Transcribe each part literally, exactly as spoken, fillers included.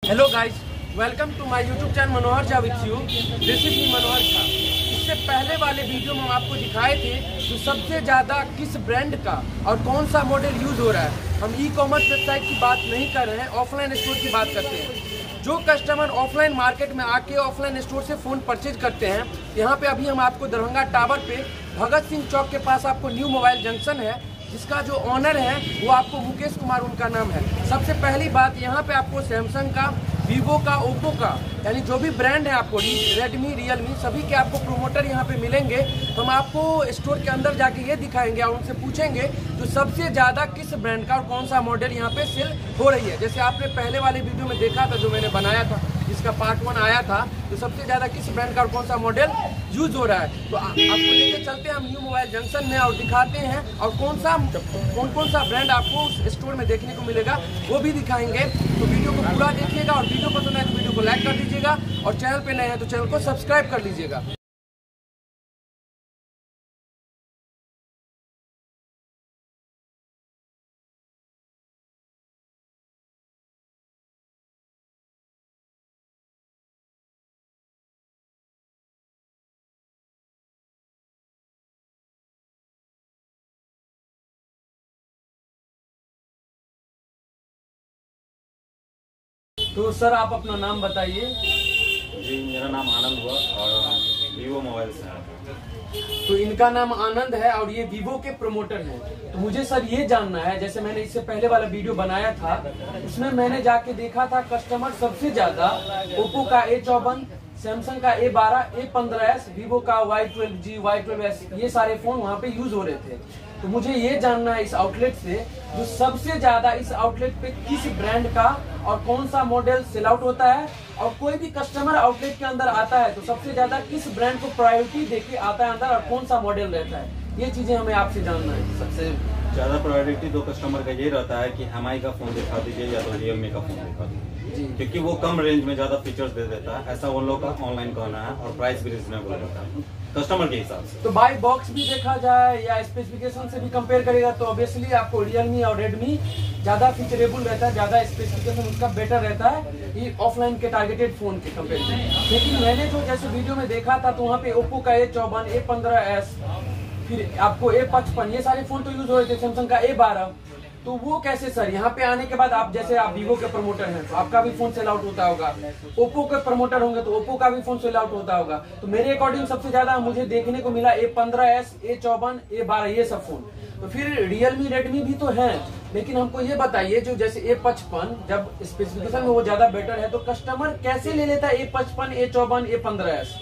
Hello guys, welcome to my YouTube channel Manohar Jha with you. This is me Manohar Jha. इससे पहले वाले video में हम आपको दिखाए थे जो सबसे ज़्यादा किस ब्रांड का और कौन सा मॉडल यूज़ हो रहा है। हम ई कॉमर्स वेबसाइट की बात नहीं कर रहे हैं, ऑफलाइन स्टोर की बात करते हैं। जो कस्टमर ऑफलाइन मार्केट में आके ऑफलाइन स्टोर से फ़ोन परचेज करते हैं, यहाँ पे अभी हम आपको दरभंगा टावर पे भगत सिंह चौक के पास आपको न्यू मोबाइल जंक्शन है, जिसका जो ऑनर है वो आपको मुकेश कुमार उनका नाम है। सबसे पहली बात, यहाँ पे आपको सैमसंग का, वीवो का, ओप्पो का, यानी जो भी ब्रांड है आपको रेडमी, रियलमी, सभी के आपको प्रोमोटर यहाँ पे मिलेंगे। हम आपको स्टोर के अंदर जाके ये दिखाएंगे और उनसे पूछेंगे जो सबसे ज़्यादा किस ब्रांड का और कौन सा मॉडल यहाँ पे सेल हो रही है। जैसे आपने पहले वाले वीडियो में देखा था जो मैंने बनाया था, जिसका पार्ट वन आया था, तो सबसे ज़्यादा किस ब्रांड का और कौन सा मॉडल यूज हो रहा है। तो आ, आपको लेके चलते हैं हम न्यू मोबाइल जंक्शन में और दिखाते हैं, और कौन सा कौन कौन सा ब्रांड आपको उस स्टोर में देखने को मिलेगा वो भी दिखाएंगे। तो वीडियो को पूरा देखिएगा, और वीडियो पसंद आए तो वीडियो को लाइक कर दीजिएगा, और चैनल पे नए हैं तो चैनल को सब्सक्राइब कर लीजिएगा। तो सर आप अपना नाम बताइए। जी, मेरा नाम आनंद हुआ और वीवो मोबाइल से है। तो इनका नाम आनंद है और ये वीवो के प्रमोटर हैं। तो मुझे सर ये जानना है, जैसे मैंने इससे पहले वाला वीडियो बनाया था, उसमें मैंने जाके देखा था कस्टमर सबसे ज्यादा ओप्पो का ए चौवन, सैमसंग का ए बारह, ए पंद्रह एस, वीवो का Y twelve G, Y twelve S, ये सारे फोन वहाँ पे यूज हो रहे थे। तो मुझे ये जानना है इस आउटलेट से, जो सबसे ज्यादा इस आउटलेट पे किस ब्रांड का और कौन सा मॉडल सेल आउट होता है, और कोई भी कस्टमर आउटलेट के अंदर आता है तो सबसे ज्यादा किस ब्रांड को प्रायोरिटी देके आता है अंदर, और कौन सा मॉडल रहता है, ये चीजें हमें आपसे जानना है। सबसे ज्यादा प्रायोरिटी तो कस्टमर का ये रहता है कि एम आई का फोन दिखा दीजिए या तो रियलमी का फोन दिखा दीजिए, क्योंकि वो कम रेंज में ज्यादा फीचर्स दे देता है, ऐसा उन लोग का ऑनलाइन कहना है, और प्राइस भी रिजनेबल रहता है कस्टमर के हिसाब से। तो बाय बॉक्स भी देखा जाए या स्पेसिफिकेशन से भी कंपेयर करेगा तो ऑब्वियसली आपको रियलमी और रेडमी ज्यादा फीचरेबल रहता है, ज्यादा स्पेसिफिकेशन उसका बेटर रहता है ये ऑफलाइन के टारगेटेड फोन के कंपेरिजन। लेकिन मैंने जो जैसे वीडियो में देखा था तो वहाँ पे ओप्पो का ए चौवन, ए पंद्रह एस, फिर आपको ए पचपन, ये सारे फोन तो यूज हो रहे थे, सैमसंग का ए बारह। तो वो कैसे सर, यहाँ पे आने के बाद आप, जैसे आप वीवो के प्रमोटर हैं तो आपका भी फोन सेल आउट होता होगा, ओप्पो के प्रमोटर होंगे तो ओप्पो का भी फोन सेल आउट होता होगा। तो मेरे अकॉर्डिंग सबसे ज्यादा मुझे देखने को मिला ए पंद्रह एस, ए चौवन, ए बारह, ये सब फोन। तो फिर रियलमी, रेडमी भी तो है, लेकिन हमको ये बताइए जो जैसे ए पचपन, जब स्पेसिफिकेशन में वो ज्यादा बेटर है तो कस्टमर कैसे ले लेता है ए पचपन, ए चौवन, ए पंद्रह एस?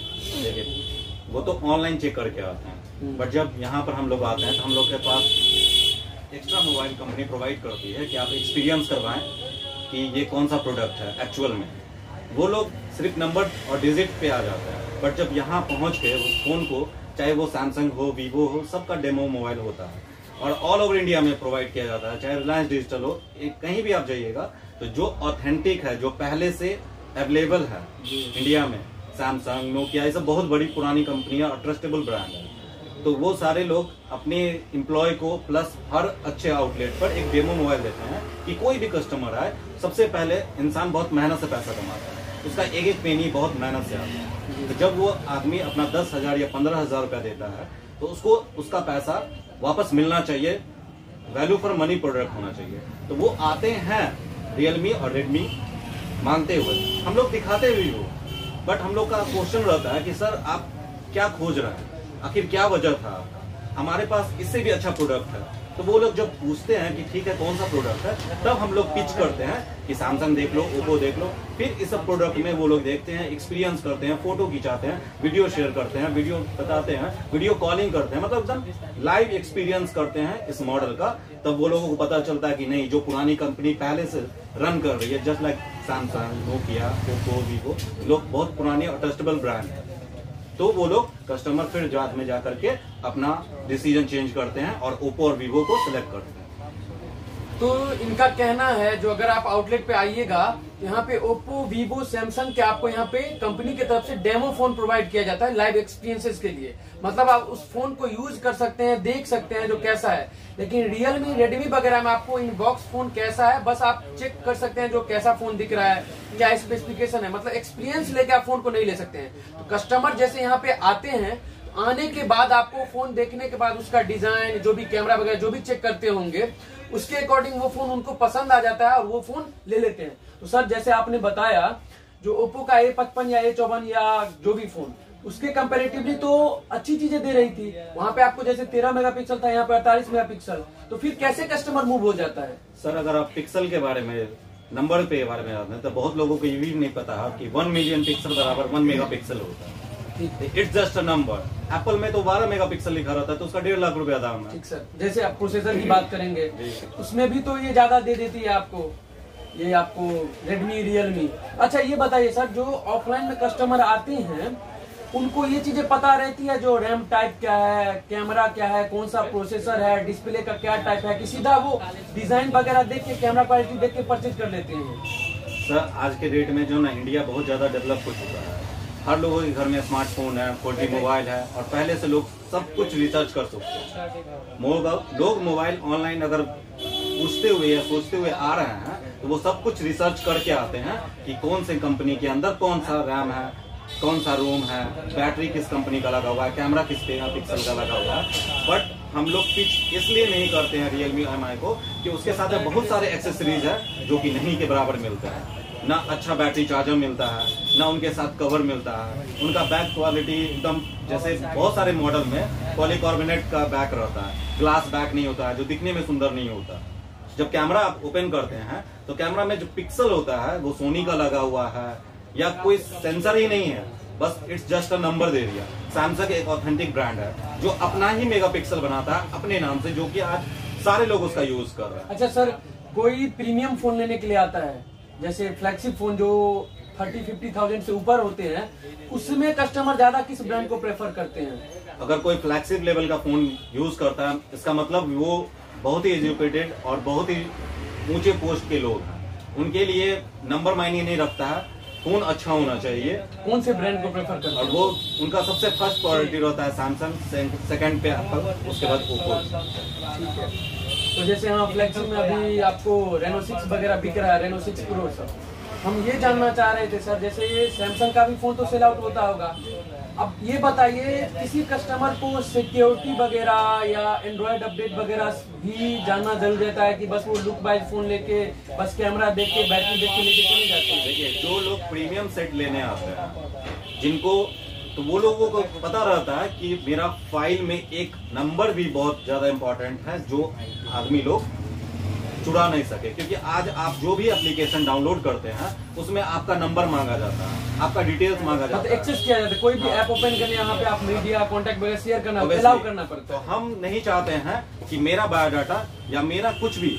देखिए, वो तो ऑनलाइन चेक करके आते हैं, बट जब यहाँ पर हम लोग आते हैं तो हम लोग के पास एक्स्ट्रा मोबाइल कंपनी प्रोवाइड करती है कि आप एक्सपीरियंस करवाएं कि ये कौन सा प्रोडक्ट है एक्चुअल में। वो लोग सिर्फ नंबर और डिजिट पे आ जाते हैं, बट जब यहाँ पहुँच के उस फोन को, चाहे वो सैमसंग हो, वीवो हो, सबका डेमो मोबाइल होता है और ऑल ओवर इंडिया में प्रोवाइड किया जाता है, चाहे रिलायंस डिजिटल हो, कहीं भी आप जाइएगा तो जो ऑथेंटिक है, जो पहले से अवेलेबल है इंडिया में, सैमसंग, नोकिया, ये सब बहुत बड़ी पुरानी कंपनियां और ट्रस्टेबल ब्रांड है, तो वो सारे लोग अपने एम्प्लॉय को प्लस हर अच्छे आउटलेट पर एक डेमो मोबाइल देते हैं कि कोई भी कस्टमर आए। सबसे पहले इंसान बहुत मेहनत से पैसा कमाता है, उसका एक एक पेनी बहुत मेहनत से आता है। तो जब वो आदमी अपना दस हजार या पंद्रह हजार रुपया देता है तो उसको उसका पैसा वापस मिलना चाहिए, वैल्यू फॉर मनी प्रोडक्ट होना चाहिए। तो वो आते हैं रियलमी और रेडमी मांगते हुए, हम लोग दिखाते भी हो, बट हम लोग का क्वेश्चन रहता है कि सर आप क्या खोज रहे हैं, आखिर क्या वजह था आपका, हमारे पास इससे भी अच्छा प्रोडक्ट है। तो वो लोग जब पूछते हैं कि ठीक है कौन सा प्रोडक्ट है, तब हम लोग पिच करते हैं कि सैमसंग देख लो, ओप्पो देख लो। फिर इस सब प्रोडक्ट में वो लोग देखते हैं, एक्सपीरियंस करते हैं, फोटो खिंचाते हैं, वीडियो शेयर करते हैं, वीडियो बताते हैं, वीडियो कॉलिंग करते हैं, मतलब एकदम लाइव एक्सपीरियंस करते हैं इस मॉडल का। तब वो लोगों को पता चलता है कि नहीं, जो पुरानी कंपनी पहले से रन कर रही है, just like Samsung, Nokia, Oppo, Vivo, लोग बहुत पुरानी और ट्रस्टेबल ब्रांड है। तो वो लोग कस्टमर फिर जात में जाकर के अपना डिसीजन चेंज करते हैं और ओप्पो और वीवो को सिलेक्ट करते हैं। तो इनका कहना है, जो अगर आप आउटलेट पे आइएगा, यहाँ पे ओप्पो, वीवो, सैमसंग के आपको यहाँ पे कंपनी की तरफ से डेमो फोन प्रोवाइड किया जाता है लाइव एक्सपीरियंसेस के लिए। मतलब आप उस फोन को यूज कर सकते हैं, देख सकते हैं जो कैसा है। लेकिन रियलमी, रेडमी वगैरह में आपको इन बॉक्स फोन कैसा है बस आप चेक कर सकते हैं, जो कैसा फोन दिख रहा है, क्या स्पेसिफिकेशन है, मतलब एक्सपीरियंस लेके आप फोन को नहीं ले सकते हैं। तो कस्टमर जैसे यहाँ पे आते हैं, आने के बाद आपको फोन देखने के बाद उसका डिजाइन, जो भी कैमरा वगैरह जो भी चेक करते होंगे, उसके अकॉर्डिंग वो फोन उनको पसंद आ जाता है और वो फोन ले लेते हैं। तो सर जैसे आपने बताया, जो ओप्पो का ए पचपन या ए चौवन या जो भी फोन, उसके कंपैरेटिवली तो अच्छी चीजें दे रही थी। वहाँ पे आपको जैसे तेरह मेगापिक्सल था, यहाँ पे अड़तालीस मेगापिक्सल। तो फिर कैसे कस्टमर मूव हो जाता है? सर अगर आप पिक्सल के बारे में, नंबर पे बारे में जानते हैं, तो बहुत लोगों को ये भी नहीं पता कि वन मिलियन पिक्सल बराबर वन मेगा पिक्सल होता है। It's just a number. Apple में तो बारह मेगापिक्सल लिखा रहता है, तो उसका डेढ़ लाख रुपया दाम है। ठीक सर, जैसे आप प्रोसेसर की बात करेंगे, उसमें भी तो ये ज्यादा दे देती है आपको, ये आपको रेडमी, रियलमी। अच्छा ये बताइए सर, जो ऑफलाइन में कस्टमर आते हैं उनको ये चीजें पता रहती है, जो रैम टाइप क्या है, कैमरा क्या है, कौन सा प्रोसेसर है, डिस्प्ले का क्या टाइप है, कि सीधा वो डिजाइन वगैरह देख के, कैमरा क्वालिटी देख के परचेज कर लेते हैं? सर आज के डेट में जो ना इंडिया बहुत ज्यादा डेवलप हो चुका है। हर लोगों के घर में स्मार्टफोन है, फोर जी मोबाइल है, और पहले से लोग सब कुछ रिसर्च कर सकते हैं। लोग मोबाइल ऑनलाइन अगर पूछते हुए या सोचते हुए आ रहे हैं, तो वो सब कुछ रिसर्च करके आते हैं कि कौन से कंपनी के अंदर कौन सा रैम है, कौन सा रोम है, बैटरी किस कंपनी का लगा हुआ है, कैमरा किस पिक्सल का लगा हुआ है। बट हम लोग पिच इसलिए नहीं करते हैं रियलमी एम आई को कि उसके साथ में बहुत सारे एक्सेसरीज है जो कि नहीं के बराबर मिलते हैं। ना अच्छा बैटरी चार्जर मिलता है, ना उनके साथ कवर मिलता है। उनका बैक क्वालिटी एकदम, जैसे बहुत सारे मॉडल में पॉलीकार्बोनेट का बैक रहता है, ग्लास बैक नहीं होता है, जो दिखने में सुंदर नहीं होता। जब कैमरा आप ओपन करते हैं तो कैमरा में जो पिक्सल होता है वो सोनी का लगा हुआ है, या कोई सेंसर ही नहीं है, बस इट्स जस्ट अ नंबर दे दिया। सैमसंग एक ऑथेंटिक ब्रांड है जो अपना ही मेगा पिक्सल बनाता है अपने नाम से, जो कि आज सारे लोग उसका यूज कर रहे हैं। अच्छा सर, कोई प्रीमियम फोन लेने के लिए आता है, जैसे फ्लैगशिप फोन जो थर्टी फिफ्टी थाउजेंड से ऊपर होते हैं, उसमें कस्टमर ज्यादा किस ब्रांड को प्रेफर करते हैं? अगर कोई फ्लैगशिप लेवल का फोन यूज करता है, इसका मतलब वो बहुत ही एजुकेटेड और बहुत ही ऊंचे पोस्ट के लोग हैं। उनके लिए नंबर मायने नहीं रखता है, फोन अच्छा होना चाहिए। कौन से ब्रांड को प्रेफर करते हैं? और वो उनका सबसे फर्स्ट प्रायोरिटी रहता है सैमसंग, सेकंड पे एप्पल, उसके बाद ओप्पो। ठीक है, तो जैसे हाँ फ्लैगशिप में अभी आपको रेनो सिक्स वगैरह बिक रहा है, रेनो सिक्स प्रो सर, हम ये जानना चाह रहे थे सर, जैसे ये सैमसंग का भी फोन तो सेल आउट होता होगा, अब ये बताइए किसी कस्टमर को सिक्योरिटी वगैरह या एंड्रॉयड अपडेट वगैरह भी जानना जरूरी रहता है कि बस वो लुक वाइज फोन लेके, बस कैमरा देख के, बैटरी देख के लेके चले जाते हैं? देखिए, जो लोग प्रीमियम सेट लेने आते हैं, जिनको, तो वो लोगों को पता रहता है कि मेरा फाइल में एक नंबर भी बहुत ज्यादा इम्पोर्टेंट है, जो आदमी लोग चुरा नहीं सके। क्योंकि आज आप जो भी एप्लीकेशन डाउनलोड करते हैं उसमें आपका नंबर मांगा जाता है, आपका डिटेल्स मांगा जाता है, एक्सेस किया जाता है। कोई भी ऐप ओपन करने, यहाँ पे आप मीडिया, कॉन्टैक्ट वगैरह शेयर करना, अलाउ करना पड़ता है। तो हम नहीं चाहते हैं कि मेरा बायोडाटा या मेरा कुछ भी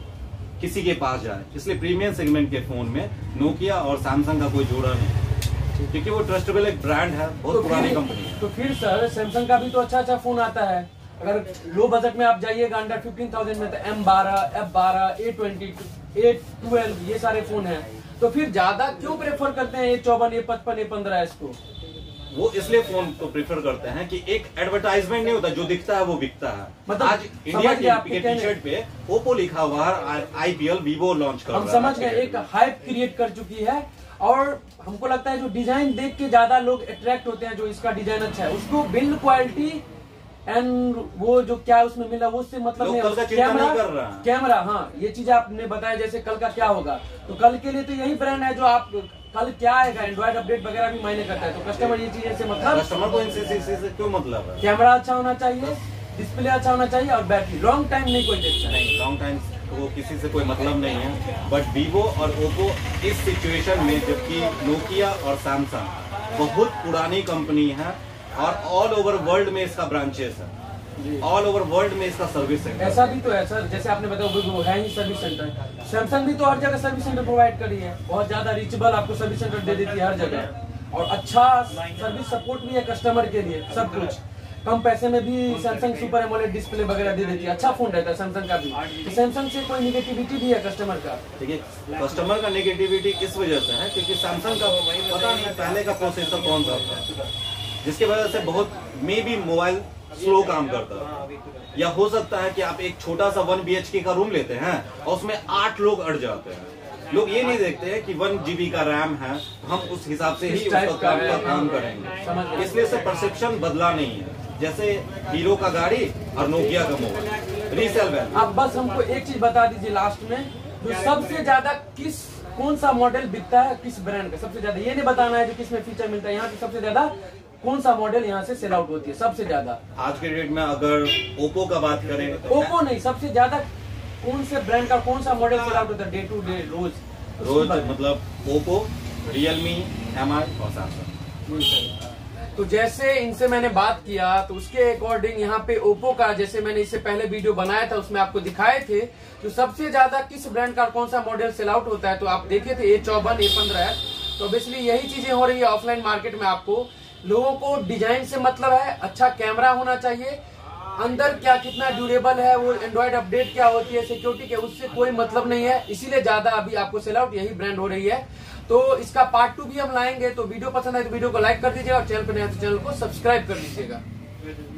किसी के पास जाए, इसलिए प्रीमियम सेगमेंट के फोन में नोकिया और सैमसंग का कोई जोड़ा नहीं, क्योंकि वो ट्रस्टेबल एक ब्रांड है, बहुत पुरानी कंपनी है। तो फिर सर सैमसंग का भी तो अच्छा अच्छा फोन आता है। अगर लो बजट में आप जाइएगा अंडर फिफ्टीन थाउजेंड में, तो एम बारह, एफ बारह, ए ट्वेंटी, ए ट्वेल्व, ये सारे फोन हैं। तो फिर ज्यादा क्यों प्रेफर करते हैं ए चौवन, ए पचपन, ए पंद्रह इसको? वो इसलिए फोन को प्रेफर करते हैं कि एक एडवर्टाइजमेंट नहीं होता, जो दिखता है वो बिकता है। मतलब आज इंडिया के टी शर्ट पे ओप्पो लिखा हुआ है, आईपीएल वीवो लॉन्च कर रहा है। हम समझ गए, एक हाइप क्रिएट कर चुकी है, और हमको लगता है जो डिजाइन देख के ज्यादा लोग अट्रैक्ट होते हैं, जो इसका डिजाइन अच्छा है, उसको बिल्ड क्वालिटी एंड वो जो क्या उसमें मिला वो से मतलब नहीं, कल का कैमरा नहीं कर रहा है। कैमरा, हाँ ये चीज आपने बताया, जैसे कल का क्या होगा, तो कल के लिए तो यही ब्रांड है जो आप कल क्या आएगा, एंड्रॉइड अपडेट वगैरह भी मायने करता है। तो कस्टमर ये चीजें से मतलब, कस्टमर को इनसे से क्यों मतलब है? कैमरा अच्छा होना चाहिए, डिस्प्ले अच्छा होना चाहिए, और बैटरी लॉन्ग टाइम नहीं कोई देखता नहीं, लॉन्ग टाइम वो किसी से कोई मतलब नहीं है। बट वीवो और ओप्पो इस सिचुएशन में, जबकि नोकिया और सैमसंग बहुत पुरानी कंपनी है और ऑल ओवर वर्ल्ड में इसका ब्रांचेस है, ऑल ओवर वर्ल्ड में इसका सर्विस सेंटर। ऐसा भी तो है सर, जैसे आपने बताया वो है ही सर्विस सेंटर। सैमसंग भी तो हर जगह सर्विस सेंटर प्रोवाइड करी है, बहुत ज्यादा रीचेबल आपको सर्विस सेंटर दे देती है हर जगह, और अच्छा सर्विस सपोर्ट भी है कस्टमर के लिए, सब कुछ। कम पैसे में भी सैमसंग सुपर एमोलेड डिस्प्ले वगैरह दे देती है, अच्छा फोन रहता है सैमसंग का भी। तो सैमसंग से कोई निगेटिविटी भी है कस्टमर का? देखिए, कस्टमर का नेगेटिविटी किस वजह से है, क्योंकि सैमसंग का पता नहीं पहले का प्रोसेसर कौन सा था, जिसकी वजह से बहुत मे बी मोबाइल स्लो काम करता है। या हो सकता है कि आप एक छोटा सा वन बी एच के का रूम लेते हैं और उसमें आठ लोग अड़ जाते हैं। लोग ये नहीं देखते हैं कि वन जीबी का रैम है, हम उस हिसाब से ही उसका काम का काम करेंगे। इसलिए से परसेप्शन बदला नहीं है, जैसे हीरो का गाड़ी और नोकिया का मोबाइल रीसेल वैल्यू। आप बस हमको एक चीज बता दीजिए लास्ट में, जो सबसे ज्यादा किस कौन सा मॉडल बिकता है, किस ब्रांड का सबसे ज्यादा, ये नहीं बताना है जो किसमें फीचर मिलता है, यहाँ पे सबसे ज्यादा कौन सा मॉडल यहाँ से सेल आउट होती है सबसे ज्यादा? आज के डेट में अगर ओप्पो का बात करें तो ओप्पो नहीं, सबसे ज्यादा कौन से ब्रांड का कौन सा मॉडल सेल आउट होता है डे टू डे रोज रोज? मतलब ओप्पो, रियलमी, एम आई और सैमसंग। तो जैसे इनसे मैंने बात किया तो उसके अकॉर्डिंग यहाँ पे ओप्पो का, जैसे मैंने इससे पहले वीडियो बनाया था उसमें आपको दिखाए थे तो सबसे ज्यादा किस ब्रांड का कौन सा मॉडल सेल आउट होता है, तो आप देखे थे ए चौवन ए पंद्रह है। तो बेसिकली यही चीजें हो रही है ऑफलाइन मार्केट में। आपको लोगों को डिजाइन से मतलब है, अच्छा कैमरा होना चाहिए, अंदर क्या कितना ड्यूरेबल है, वो एंड्रॉइड अपडेट क्या होती है, सिक्योरिटी क्या, उससे कोई मतलब नहीं है। इसीलिए ज्यादा अभी आपको सेल आउट यही ब्रांड हो रही है। तो इसका पार्ट टू भी हम लाएंगे। तो वीडियो पसंद आए तो वीडियो को लाइक कर दीजिएगा और चैनल पर नया तो चैनल को सब्सक्राइब कर लीजिएगा।